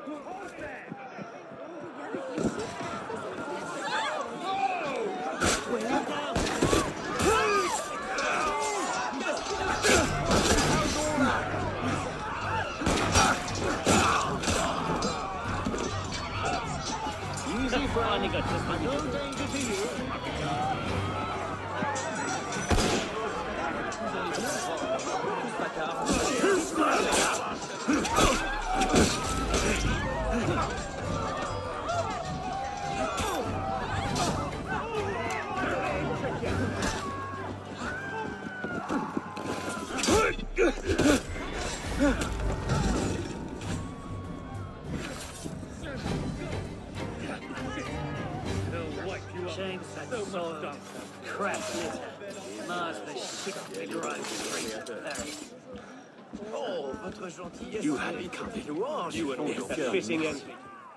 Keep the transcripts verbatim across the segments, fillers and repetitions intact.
Easy finding a just no danger to you. Crap litter. Mars the shit to drive straight to Paris. Oh, votre gentillesse. You had become a louange. You and your fitting end.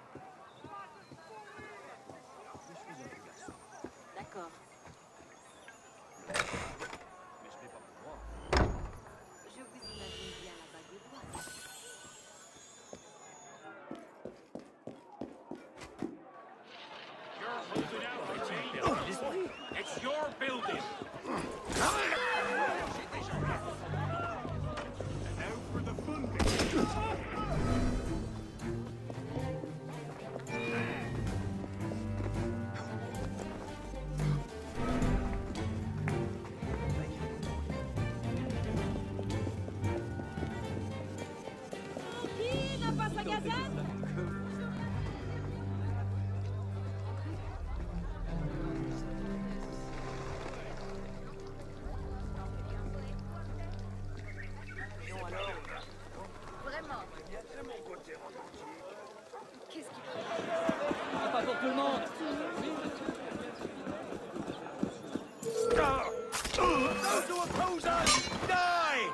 D'accord. Je vous imagine bien la bague au doigt. You're holding out, Eugene. It's your building. And now for the fun bit. Qui n'a pas sa gazette? Vraiment. Qu'est-ce qu'il faut? Pas pour tout le monde. Those who oppose us, die!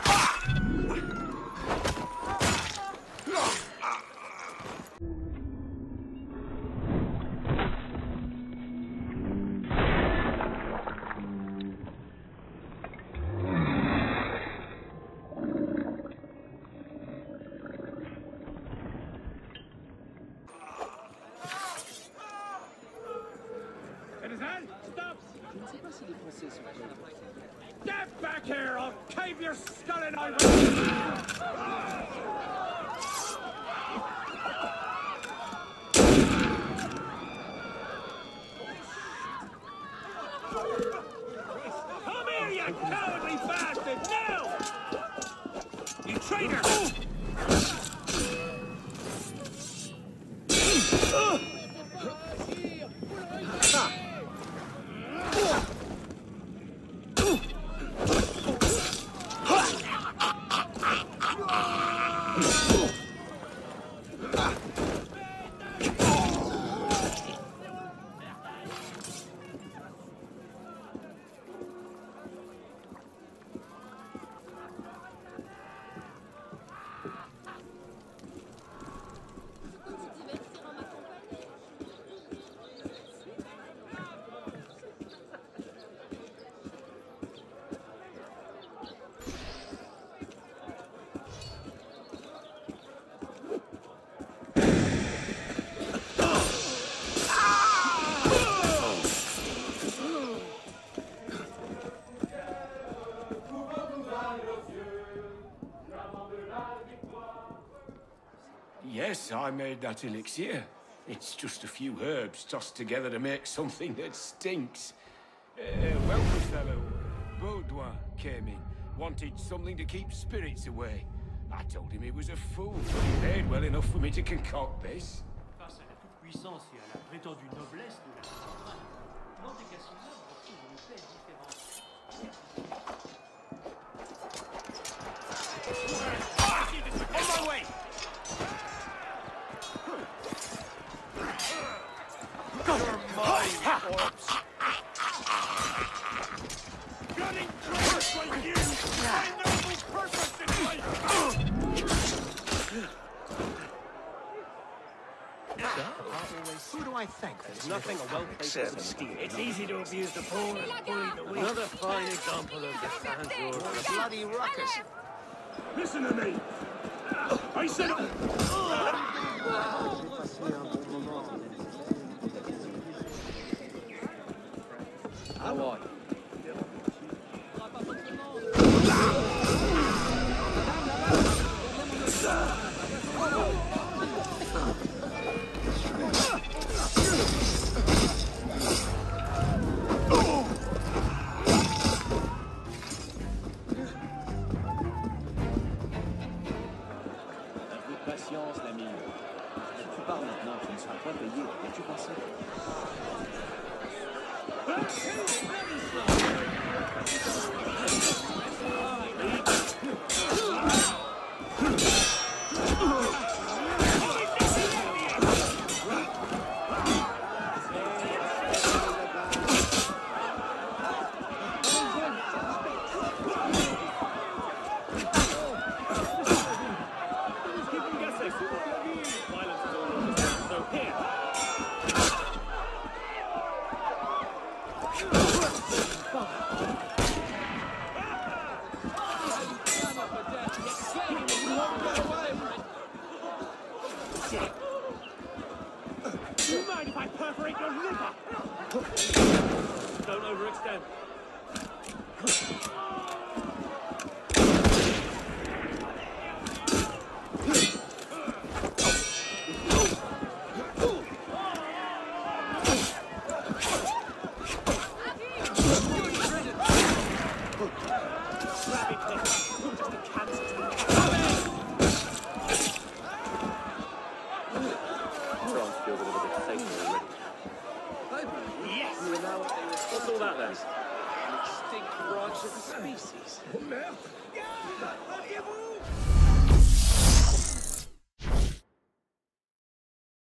Citizen, stop! Get back here! I'll cave your skull in ivory! Come here, you cowardly bastard! Now! You traitor! Yes, I made that elixir. It's just a few herbs tossed together to make something that stinks. A wealthy fellow, Baudouin, came in. Wanted something to keep spirits away. I told him he was a fool, but he paid well enough for me to concoct this. Face à la toute-puissance et à la prétendue noblesse de la cathédrale, l'intégration retrouve une paix différente. On my way! You're mine, corpse! Gunning traitors like you! Find noble purpose in life! Who do I thank? There's nothing a well-placed person steal. It's easy to abuse the poor and bully the weak. Another fine example of the fans A bloody ruckus. Listen to me! I said... How are you? Patience, l'ami. Si tu pars maintenant, tu ne seras pas payé. As-tu pensé? Do you mind if I perforate your liver? Don't overextend. Yes! What's all that then? Extinct branch of the species. Merde! Gars! Arrivez-vous!